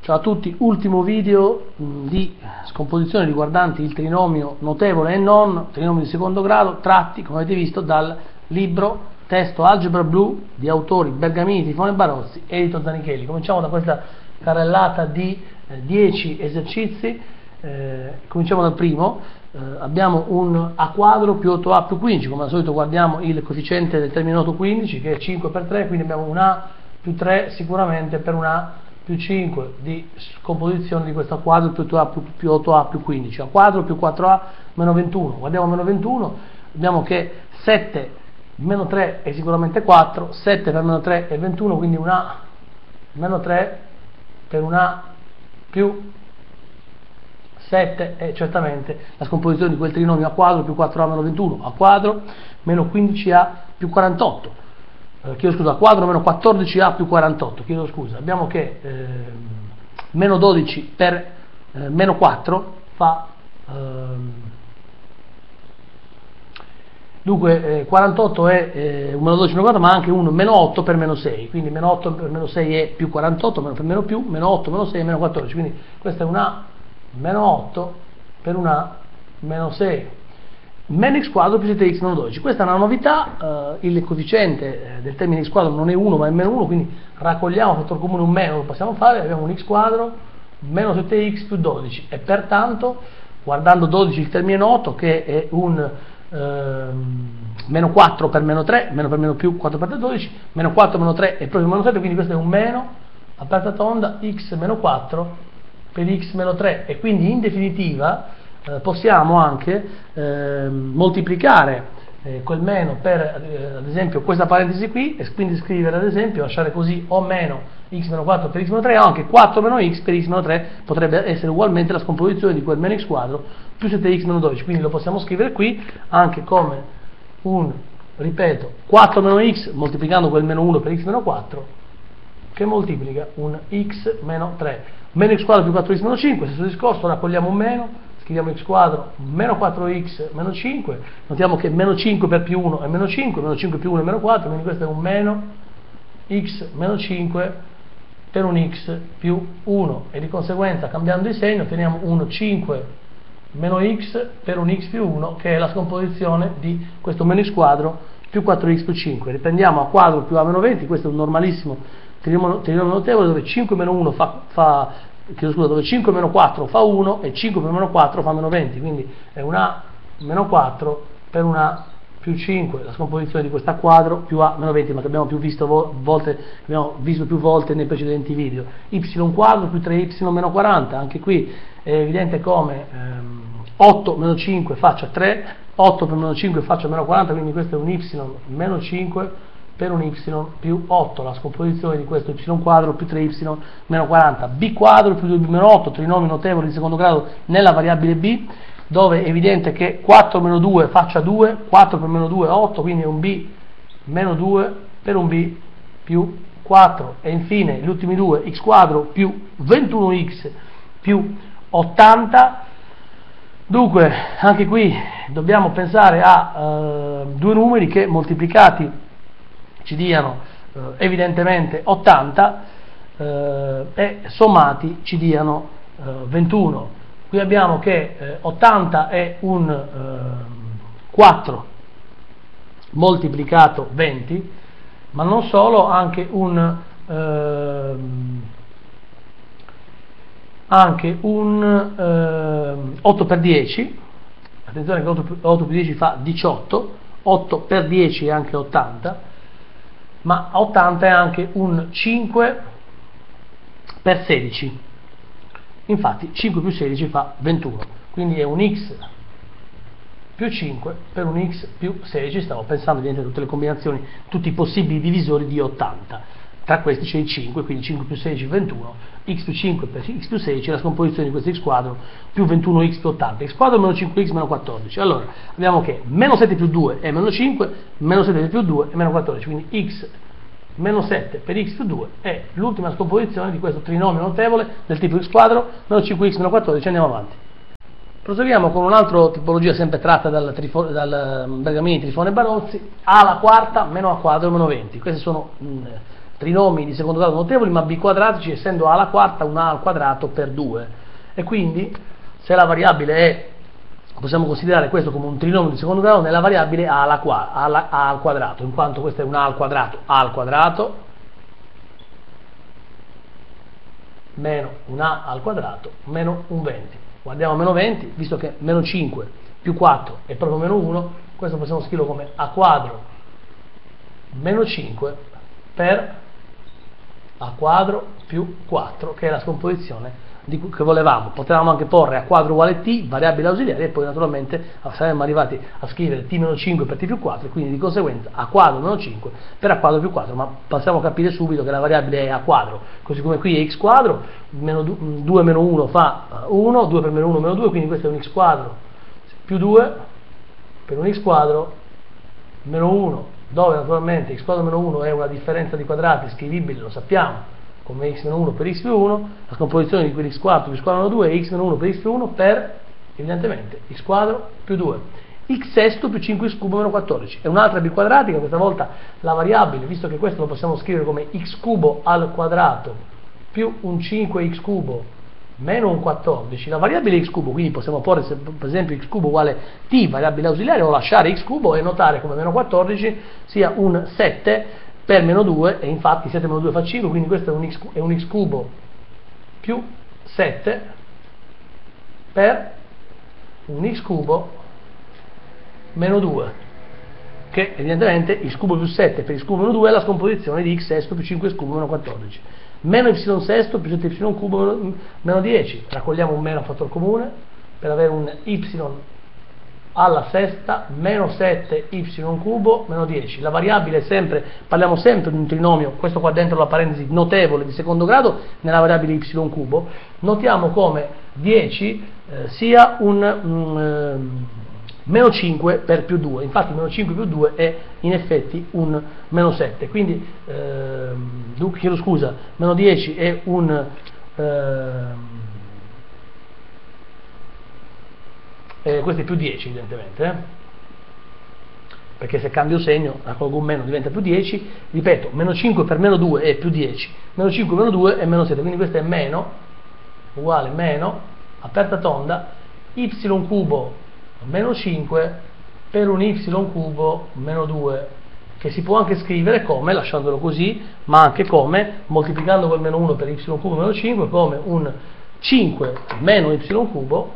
Ciao a tutti, ultimo video di scomposizione riguardanti il trinomio notevole e non, trinomio di secondo grado, tratti, come avete visto, dal libro testo Algebra Blu di autori Bergamini, Trifone e Barozzi, edito Zanichelli. Cominciamo da questa carrellata di 10 esercizi, cominciamo dal primo. Abbiamo un A quadro più 8A più 15, come al solito guardiamo il coefficiente del termine noto 15, che è 5 per 3, quindi abbiamo un A più 3 sicuramente per un A più 5 di scomposizione di questo A quadro più 8A più 8A più 15, A quadro più 4A meno 21. Guardiamo meno 21, abbiamo che 7 meno 3 è sicuramente 4, 7 per meno 3 è 21, quindi un A meno 3 per un A più 7 è certamente la scomposizione di quel trinomio A quadro più 4A meno 21, A quadro meno 15A più 48. Chiedo scusa, A quadro meno 14A più 48, chiedo scusa, abbiamo che meno 12 per meno 4 fa dunque 48 è un meno 12 meno 4, ma anche un meno 8 per meno 6, quindi meno 8 per meno 6 è più 48, meno per meno più, meno 8 meno 6 è meno 14, quindi questo è un A meno 8 per un A meno 6. Meno x quadro più 7x meno 12, questa è una novità, il coefficiente del termine x quadro non è 1 ma è meno 1, quindi raccogliamo fattore comune un meno, lo possiamo fare, abbiamo un x quadro meno 7x più 12 e pertanto, guardando 12 il termine noto che è un meno 4 per meno 3, meno per meno più 4 per 3 12, meno 4 meno 3 è proprio meno 7, quindi questo è un meno, aperta tonda, x meno 4 per x meno 3 e quindi in definitiva possiamo anche moltiplicare quel meno per ad esempio questa parentesi qui e quindi scrivere ad esempio, lasciare così o meno x meno 4 per x meno 3 o anche 4 meno x per x meno 3 potrebbe essere ugualmente la scomposizione di quel meno x quadro più 7x meno 12, quindi lo possiamo scrivere qui anche come un, ripeto, 4 meno x moltiplicando quel meno 1 per x meno 4 che moltiplica un x meno 3, meno x quadro più 4x meno 5, stesso discorso, raccogliamo un meno, scriviamo x quadro meno 4x meno 5, notiamo che meno 5 per più 1 è meno 5, meno 5 più 1 è meno 4, quindi questo è un meno x meno 5 per un x più 1 e di conseguenza cambiando di segno otteniamo un 5 meno x per un x più 1 che è la scomposizione di questo meno x quadro più 4x più 5. Riprendiamo A quadro più A meno 20, questo è un normalissimo trinomio notevole dove 5 meno 1 dove 5 meno 4 fa 1 e 5 per meno 4 fa meno 20, quindi è un A meno 4 per un A più 5, la scomposizione di questo A quadro più A meno 20, ma che abbiamo visto più volte nei precedenti video. Y quadro più 3y meno 40, anche qui è evidente come 8 meno 5 faccia 3, 8 per meno 5 faccia meno 40, quindi questo è un y meno 5 per un y più 8, la scomposizione di questo y quadro più 3y meno 40, b quadro più 2b meno 8, trinomio notevole di secondo grado nella variabile b, dove è evidente che 4 meno 2 faccia 2, 4 per meno 2 è 8, quindi è un b meno 2 per un b più 4, e infine gli ultimi due, x quadro più 21x più 80, dunque anche qui dobbiamo pensare a due numeri che moltiplicati ci diano evidentemente 80 e sommati ci diano 21. Qui abbiamo che 80 è un 4 moltiplicato 20, ma non solo, anche un 8 per 10, attenzione che 8 per 10 fa 18, 8 per 10 è anche 80, ma 80 è anche un 5 per 16, infatti 5 più 16 fa 21, quindi è un x più 5 per un x più 16, stavo pensando a tutte le combinazioni, tutti i possibili divisori di 80, tra questi c'è il 5, quindi 5 più 16 21, x più 5 per x più 16, la scomposizione di questo x quadro più 21x più 80, x quadro meno 5x meno 14, allora abbiamo che meno 7 più 2 è meno 5, meno 7 più 2 è meno 14, quindi x meno 7 per x più 2 è l'ultima scomposizione di questo trinomio notevole del tipo x quadro meno 5x meno 14, andiamo avanti. Proseguiamo con un'altra tipologia sempre tratta dal Bergamini, Trifone e Barozzi, A alla quarta meno A quadro meno 20, queste sono trinomi di secondo grado notevoli ma biquadratici, essendo a alla quarta un a al quadrato per 2, e quindi se la variabile è, possiamo considerare questo come un trinomio di secondo grado nella variabile a al quadrato, in quanto questo è un a al quadrato meno un a al quadrato meno un 20. Guardiamo meno 20, visto che meno 5 più 4 è proprio meno 1, questo possiamo scriverlo come a quadro meno 5 per a quadro più 4, che è la scomposizione che volevamo. Potevamo anche porre a quadro uguale t, variabile ausiliaria, e poi naturalmente saremmo arrivati a scrivere t meno 5 per t più 4, e quindi di conseguenza a quadro meno 5 per a quadro più 4, ma possiamo capire subito che la variabile è a quadro, così come qui è x quadro, 2 meno 1 fa 1, 2 per meno 1 meno 2, quindi questo è un x quadro più 2 per un x quadro meno 1, dove naturalmente x quadro meno 1 è una differenza di quadrati scrivibile, lo sappiamo, come x meno 1 per x più 1, la scomposizione di quell'x quadro più x quadro meno 2 è x meno 1 per x più 1 per, evidentemente, x quadro più 2. X sesto più 5x cubo meno 14. È un'altra biquadratica, questa volta la variabile, visto che questo lo possiamo scrivere come x cubo al quadrato più un 5x cubo meno un 14, la variabile x cubo, quindi possiamo porre per esempio x cubo uguale t, variabile ausiliaria, o lasciare x cubo e notare come meno 14 sia un 7 per meno 2, e infatti 7 meno 2 fa 5, quindi questo è un x cubo più 7 per un x cubo meno 2, che evidentemente x cubo più 7 per x cubo meno 2 è la scomposizione di x sesto più 5x cubo meno 14, meno y sesto più 7y cubo meno 10, raccogliamo un meno a fattor comune per avere un y alla sesta meno 7y cubo meno 10. La variabile è sempre, parliamo sempre di un trinomio, questo qua dentro la parentesi notevole di secondo grado nella variabile y cubo, notiamo come 10 sia un meno 5 per più 2, infatti meno 5 più 2 è in effetti un meno 7, quindi chiedo scusa, meno 10 è un questo è più 10 evidentemente, perché se cambio segno, raccolgo un meno, diventa più 10, ripeto, meno 5 per meno 2 è più 10, meno 5 meno 2 è meno 7, quindi questo è meno, uguale meno, aperta tonda, y cubo meno 5 per un y cubo meno 2, che si può anche scrivere come, lasciandolo così, ma anche come, moltiplicando quel meno 1 per y cubo meno 5, come un 5 meno y cubo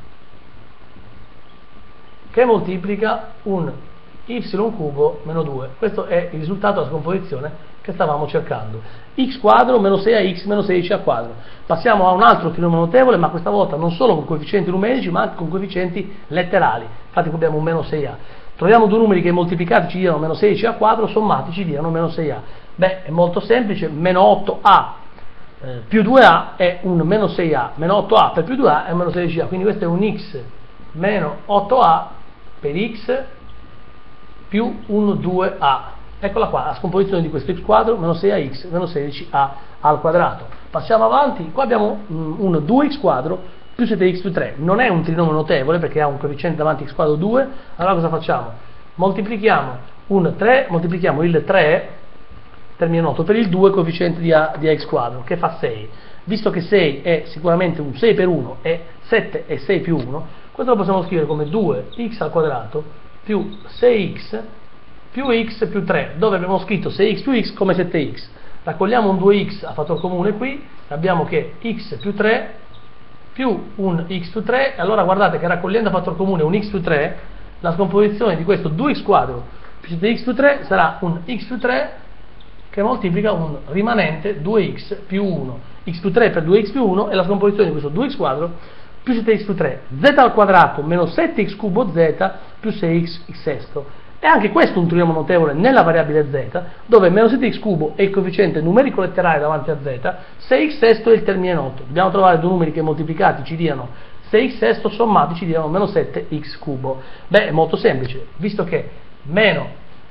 che moltiplica un y cubo meno 2. Questo è il risultato della scomposizione che stavamo cercando. X quadro meno 6ax meno 16a quadro. Passiamo a un altro trinomio notevole, ma questa volta non solo con coefficienti numerici, ma anche con coefficienti letterali. Infatti qui abbiamo un meno 6a. Troviamo due numeri che moltiplicati ci diano meno 16a quadro, sommati ci diano meno 6a. Beh, è molto semplice, meno 8a più 2a è un meno 6a, meno 8a per più 2a è un meno 16a, quindi questo è un x meno 8a per x più un 2a. Eccola qua, la scomposizione di questo x quadro, meno 6ax, meno 16a al quadrato. Passiamo avanti, qua abbiamo un 2x quadro più 7x più 3. Non è un trinomio notevole perché ha un coefficiente davanti x quadro 2, allora cosa facciamo? Moltiplichiamo il 3, termine noto, per il 2 coefficiente di ax quadro, che fa 6. Visto che 6 è sicuramente un 6 per 1 e 7 è 6 più 1, questo lo possiamo scrivere come 2x al quadrato più 6x più x più 3, dove abbiamo scritto 6x più x come 7x. Raccogliamo un 2x a fattor comune qui, abbiamo che x più 3 più un x più 3, e allora guardate che raccogliendo a fattor comune un x più 3, la scomposizione di questo 2x quadro più 7x più 3 sarà un x più 3 che moltiplica un rimanente 2x più 1. X più 3 per 2x più 1 è la scomposizione di questo 2x quadro più 7x più 3, z al quadrato meno 7x cubo z più 6x x sesto. E anche questo un trinomio notevole nella variabile z, dove meno 7x cubo è il coefficiente numerico letterale davanti a z, 6x sesto è il termine noto. Dobbiamo trovare due numeri che moltiplicati ci diano 6x sesto, sommati ci diano meno 7x cubo. Beh, è molto semplice, visto che meno,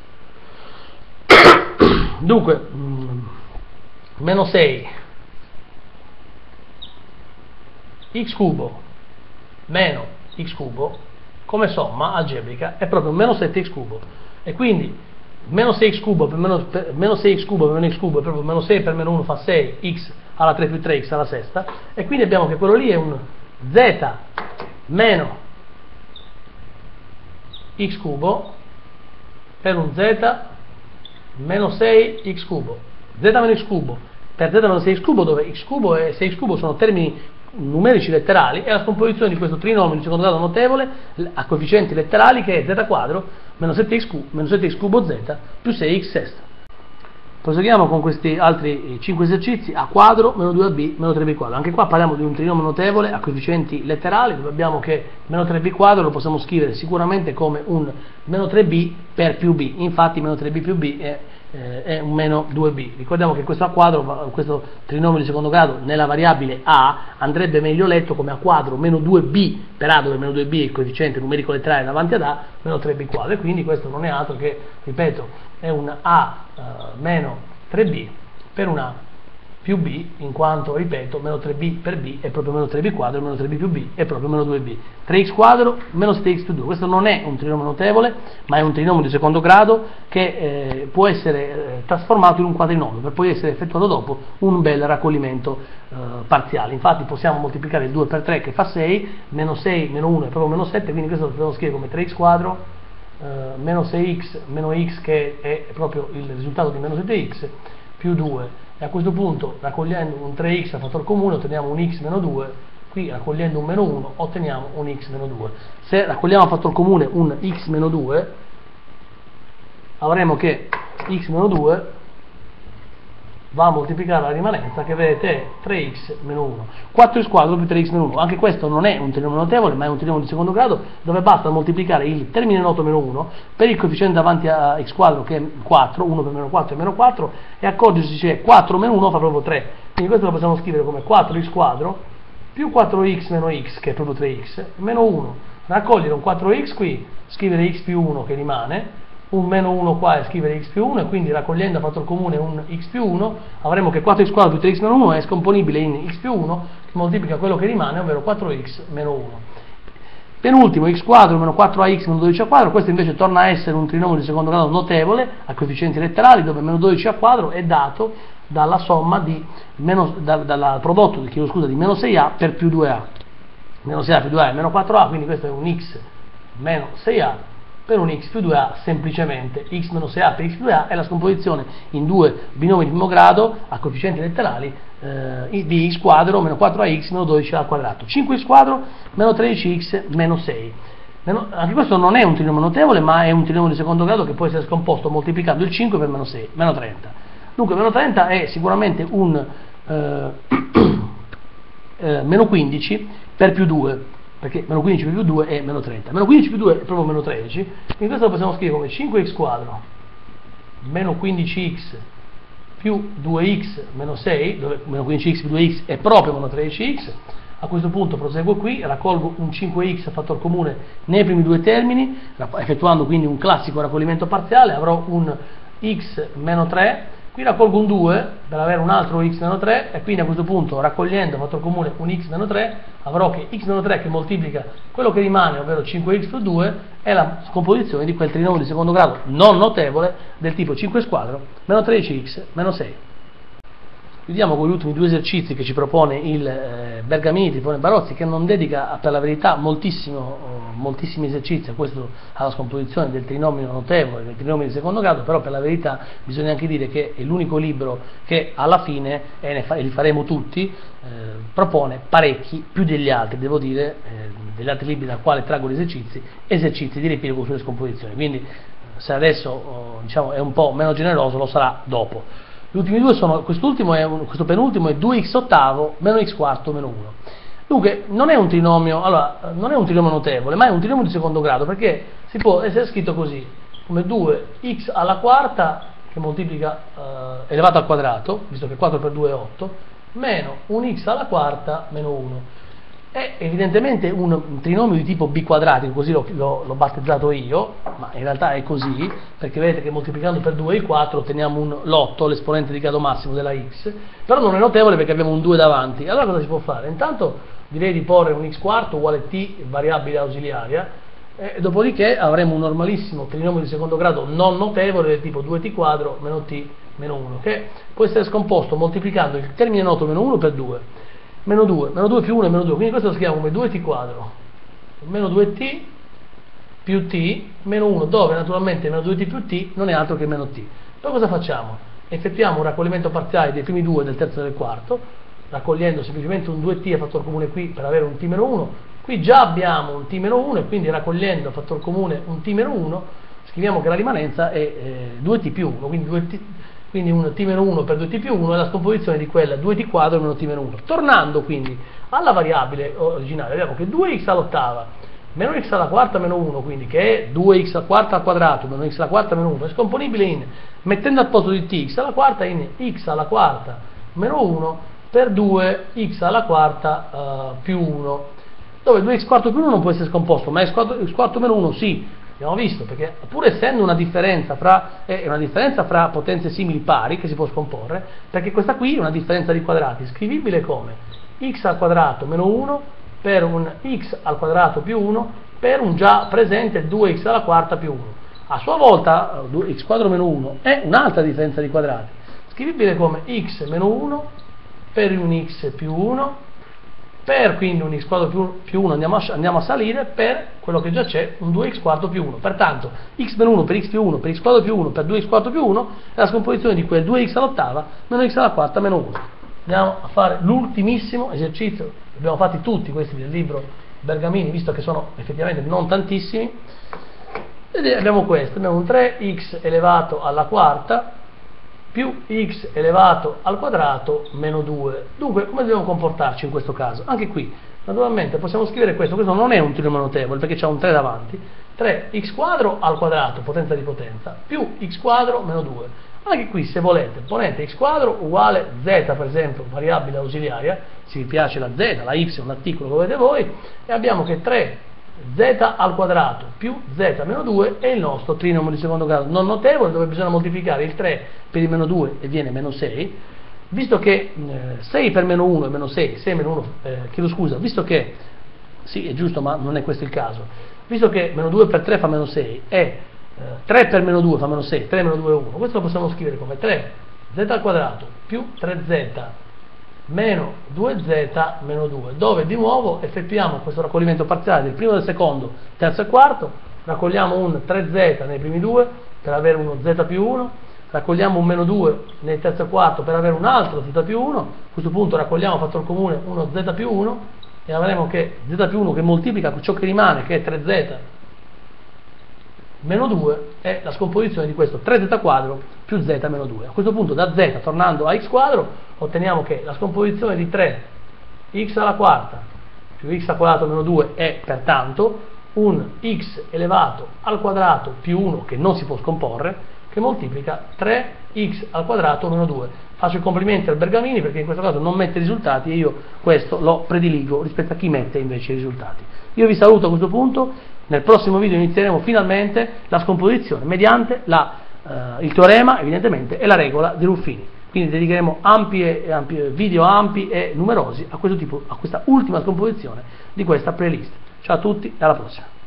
dunque, meno 6 x cubo meno x cubo come somma algebrica è proprio meno 7x cubo, e quindi meno 6x cubo per meno 6x cubo per meno x cubo è proprio meno 6 per meno 1 fa 6, x alla 3 più 3x alla sesta, e quindi abbiamo che quello lì è un z meno x cubo per un z meno 6x cubo. Z meno x cubo per z meno 6x cubo, dove x cubo e 6x cubo sono termini numerici letterali, è la scomposizione di questo trinomio di secondo grado notevole a coefficienti letterali, che è z quadro meno 7x cubo z più 6x sesta. Proseguiamo con questi altri 5 esercizi. A quadro meno 2ab meno 3b quadro. Anche qua parliamo di un trinomio notevole a coefficienti letterali, dove abbiamo che meno 3b quadro lo possiamo scrivere sicuramente come un meno 3b per più b. Infatti meno 3b più b è un meno 2b. Ricordiamo che questo a quadro, questo trinomio di secondo grado nella variabile a, andrebbe meglio letto come a quadro meno 2b per a, dove meno 2b è il coefficiente numerico letterale davanti ad a, meno 3b quadro, e quindi questo non è altro che, ripeto, è un a meno 3b per un a più b, in quanto, ripeto, meno 3b per b è proprio meno 3b quadro, meno 3b più b è proprio meno 2b. 3x quadro meno 7x più 2. Questo non è un trinomio notevole, ma è un trinomio di secondo grado che può essere trasformato in un quadrinomio per poi essere effettuato dopo un bel raccoglimento parziale. Infatti possiamo moltiplicare il 2 per 3 che fa 6, meno 6 meno 1 è proprio meno 7, quindi questo lo possiamo scrivere come 3x quadro meno 6x meno x, che è proprio il risultato di meno 7x più 2, e a questo punto, raccogliendo un 3x a fattor comune, otteniamo un x meno 2, qui raccogliendo un meno 1 otteniamo un x meno 2. Se raccogliamo a fattor comune un x meno 2, avremo che x meno 2 va a moltiplicare la rimanenza, che vedete è 3x meno 1. 4x quadro più 3x meno 1. Anche questo non è un trinomio notevole, ma è un trinomio di secondo grado, dove basta moltiplicare il termine noto meno 1 per il coefficiente davanti a x quadro, che è 4, 1 per meno 4 è meno 4, e accorgersi che 4 meno 1 fa proprio 3. Quindi questo lo possiamo scrivere come 4x quadro più 4x meno x, che è proprio 3x, meno 1. Raccogliere un 4x qui, scrivere x più 1 che rimane, un meno 1 qua e scrivere x più 1, e quindi raccogliendo a fattor comune un x più 1 avremo che 4x quadro più 3x meno 1 è scomponibile in x più 1, che moltiplica quello che rimane, ovvero 4x meno 1. Penultimo, x quadro meno 4ax meno 12a quadro. Questo invece torna a essere un trinomio di secondo grado notevole a coefficienti letterali, dove meno 12a quadro è dato dalla somma di dal prodotto di meno 6a per più 2a. Meno 6a più 2a è meno 4a, quindi questo è un x meno 6a per un x più 2a, semplicemente x meno 6a per x più 2a è la scomposizione in due binomi di primo grado a coefficienti letterali di x quadro meno 4ax meno 12a al quadrato. 5x quadro meno 13x meno 6. Anche questo non è un trinomio notevole, ma è un trinomio di secondo grado che può essere scomposto moltiplicando il 5 per meno 6, meno 30. Dunque meno 30 è sicuramente un meno 15 per più 2, perché meno 15 più 2 è meno 30. Meno 15 più 2 è proprio meno 13, quindi questo lo possiamo scrivere come 5x quadro meno 15x più 2x meno 6, dove meno 15x più 2x è proprio meno 13x. A questo punto proseguo qui, raccolgo un 5x a fattor comune nei primi due termini, effettuando quindi un classico raccoglimento parziale, avrò un x meno 3, qui raccolgo un 2 per avere un altro x meno 3, e quindi a questo punto, raccogliendo a fattor comune un x meno 3, avrò che x meno 3 che moltiplica quello che rimane, ovvero 5x più 2, è la scomposizione di quel trinomio di secondo grado non notevole del tipo 5 quadro meno 13x meno 6. Chiudiamo con gli ultimi due esercizi che ci propone il Bergamini, Trifone e Barozzi, che non dedica per la verità moltissimi esercizi a alla scomposizione del trinomio notevole, del trinomio di secondo grado, però per la verità bisogna anche dire che è l'unico libro che alla fine, e li faremo tutti, propone parecchi, più degli altri, devo dire, degli altri libri dal quale traggo gli esercizi di riepilogo sulle scomposizioni. Quindi se adesso diciamo, è un po' meno generoso, lo sarà dopo. Gli ultimi due sono, questo penultimo è 2x ottavo meno x quarto meno 1. Dunque non è un trinomio, non è un trinomio notevole, ma è un trinomio di secondo grado, perché si può essere scritto così, come 2x alla quarta, che moltiplica elevato al quadrato, visto che 4 per 2 è 8, meno un x alla quarta meno 1. È evidentemente un trinomio di tipo b quadratico, così l'ho battezzato io, ma in realtà è così, perché vedete che moltiplicando per 2 il 4 otteniamo l'8, l'esponente di grado massimo della x, però non è notevole perché abbiamo un 2 davanti. Allora cosa si può fare? Intanto direi di porre un x quarto uguale t, variabile ausiliaria, Dopodiché avremo un normalissimo trinomio di secondo grado non notevole del tipo 2t quadro meno t meno 1, che può essere scomposto moltiplicando il termine noto meno 1 per 2, meno 2 più 1 è meno 2, quindi questo lo scriviamo come 2t quadro meno 2t più t meno 1, dove naturalmente meno 2t più t non è altro che meno t. Poi cosa facciamo? Effettuiamo un raccoglimento parziale dei primi due del terzo e del quarto, raccogliendo semplicemente un 2t a fattor comune qui per avere un t meno 1. Qui già abbiamo un t meno 1 e quindi raccogliendo a fattor comune un t meno 1 scriviamo che la rimanenza è 2t più 1, quindi un t meno 1 per 2t più 1 è la scomposizione di quella 2t quadro meno t meno 1. Tornando quindi alla variabile originale, vediamo che 2x all'ottava meno x alla quarta meno 1, quindi che è 2x alla quarta al quadrato meno x alla quarta meno 1, è scomponibile in, mettendo al posto di t x alla quarta, in x alla quarta meno 1 per 2x alla quarta più 1, dove 2x quarto più 1 non può essere scomposto, ma x quarto meno 1 sì, abbiamo visto, perché pur essendo una differenza fra potenze simili pari che si può scomporre, perché questa qui è una differenza di quadrati, scrivibile come x al quadrato meno 1 per un x al quadrato più 1 per un già presente 2x alla quarta più 1. A sua volta x quadro meno 1 è un'altra differenza di quadrati, scrivibile come x meno 1 per un x più 1 per quindi un x quadro più 1 andiamo a salire per quello che già c'è, un 2x quadro più 1. Pertanto x meno 1 per x più 1 per x quadro più 1 per 2x quadro più 1 è la scomposizione di quel 2x all'ottava meno x alla quarta meno 1. Andiamo a fare l'ultimissimo esercizio, li abbiamo fatti tutti questi del libro Bergamini, visto che sono effettivamente non tantissimi, ed abbiamo questo, abbiamo un 3x elevato alla quarta più x elevato al quadrato meno 2. Dunque, come dobbiamo comportarci in questo caso? Anche qui, naturalmente, possiamo scrivere questo non è un trinomio notevole perché c'è un 3 davanti, 3x quadro al quadrato, potenza di potenza, più x quadro meno 2. Anche qui, se volete, ponete x quadro uguale z, per esempio, variabile ausiliaria, se vi piace la z, la y, l'articolo, lo vedete voi, e abbiamo che 3 z al quadrato più z meno 2 è il nostro trinomio di secondo grado non notevole, dove bisogna moltiplicare il 3 per il meno 2 e viene meno 6, visto che 6 per meno 1 è meno 6, 6 meno 1, chiedo scusa, visto che, sì è giusto ma non è questo il caso, visto che meno 2 per 3 fa meno 6 e 3 per meno 2 fa meno 6, 3 meno 2 è 1, questo lo possiamo scrivere come 3 z al quadrato più 3z meno 2z meno 2, dove di nuovo effettuiamo questo raccoglimento parziale del primo e del secondo, terzo e quarto, raccogliamo un 3z nei primi due per avere uno z più 1, raccogliamo un meno 2 nel terzo e quarto per avere un altro z più 1, a questo punto raccogliamo a fattor comune uno z più 1 e avremo che z più 1 che moltiplica ciò che rimane, che è 3z meno 2, è la scomposizione di questo 3z quadro più z meno 2. A questo punto da z, tornando a x quadro, otteniamo che la scomposizione di 3x alla quarta più x al quadrato meno 2 è pertanto un x elevato al quadrato più 1 che non si può scomporre, che moltiplica 3x al quadrato meno 2. Faccio i complimenti al Bergamini perché in questo caso non mette risultati e io questo lo prediligo rispetto a chi mette invece i risultati. Io vi saluto a questo punto. Nel prossimo video inizieremo finalmente la scomposizione mediante il teorema, evidentemente, e la regola di Ruffini. Quindi dedicheremo video ampi e numerosi a questa ultima scomposizione di questa playlist. Ciao a tutti e alla prossima.